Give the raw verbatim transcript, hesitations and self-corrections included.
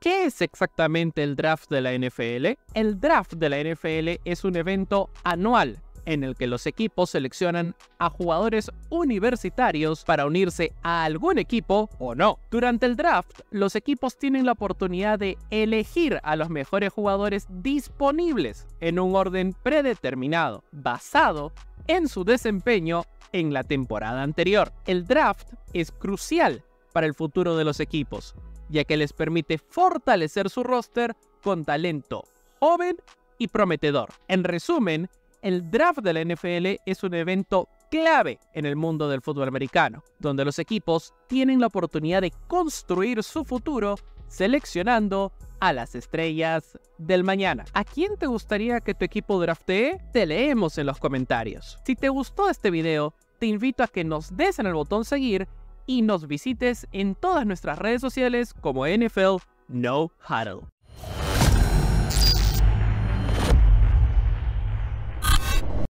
¿Qué es exactamente el draft de la N F L? El draft de la N F L es un evento anual en el que los equipos seleccionan a jugadores universitarios para unirse a algún equipo o no. Durante el draft, los equipos tienen la oportunidad de elegir a los mejores jugadores disponibles en un orden predeterminado, basado en su desempeño en la temporada anterior. El draft es crucial para el futuro de los equipos, ya que les permite fortalecer su roster con talento joven y prometedor. En resumen, el draft de la N F L es un evento clave en el mundo del fútbol americano, donde los equipos tienen la oportunidad de construir su futuro seleccionando a las estrellas del mañana. ¿A quién te gustaría que tu equipo draftee? Te leemos en los comentarios. Si te gustó este video, te invito a que nos des en el botón seguir y nos visites en todas nuestras redes sociales como N F L No Huddle.